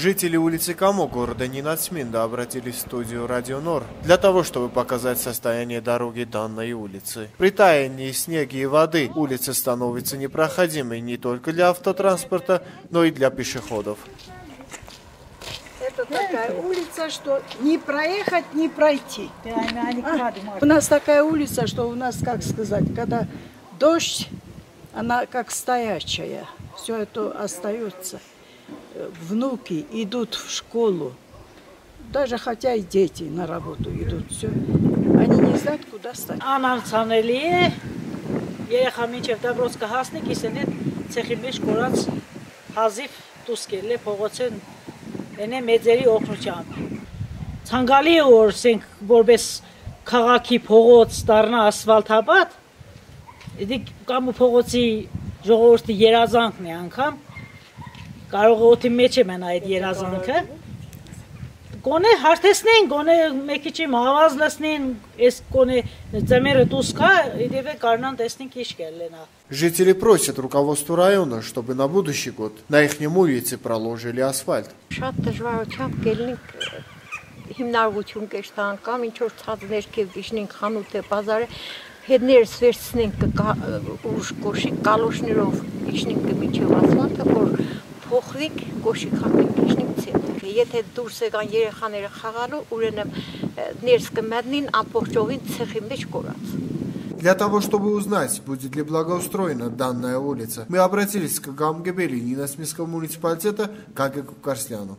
Жители улицы Камо города Нинацминда обратились в студию Радио Нор для того, чтобы показать состояние дороги данной улицы. При таянии снега и воды улица становится непроходимой не только для автотранспорта, но и для пешеходов. Это такая улица, что не проехать, не пройти. У нас такая улица, что у нас, как сказать, когда дождь, она как стоячая. Все это остается. Внуки идут в школу. Даже хотя и дети на работу идут. Все. Они не знают, куда стать. Ene մեծերի օգնությամբ ցանկալի է որ ասենք որպես քաղաքի փողոց դառնա ասֆալտաբադ դի կամ փողոցի ժողովրդի երազանքն է անգամ կարող է օդի մեջ է մնա այդ երազանքը գոնե հարթեսնեն գոնե մեկիչի մահվազ լսնեն այս գոնե ծեմերը դուսկա իդեպե կարնան տեսնենք ինչ կլենա. Жители просят руководство района, чтобы на будущий год на их улице проложили асфальт. Շատ դժվարությամբ գելնենք հիմնարկություն կեշտան կամ ինչ որ ցածներ կվիշնենք խանութը բազարը հետներս վերցնենք ուշ կոշիկ կալոշներով իշնենք միջև ասֆալտը որ փոխվիկ կոշիկ խաղենք իշնենք ցենտրը եթե դուրս եկան երեխաները խաղալու ուրեմն ներս կմտնին ամբողջովին ցեխի մեջ կորած. Для того, чтобы узнать, будет ли благоустроена данная улица, мы обратились к Гамгебели Нинацминского муниципалитета Гагеку Карсляну.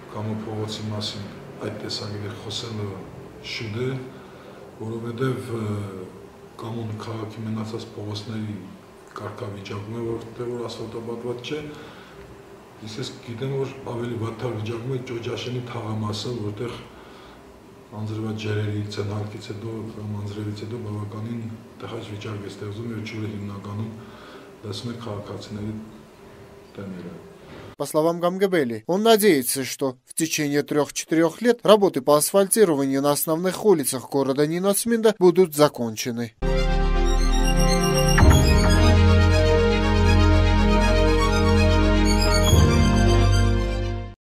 Անձրևա ջերերի ցենալքից հետո կամ անձրևից հետո բավականին տխաճ վիճակ է ստեղծում եւ ջուրը հիմնականում լսում է քաղաքացիների տները. По словам Гамгебели, он надеется, что в течение 3-4 лет работы по асфальтированию на основных улицах города Нинацминда будут закончены.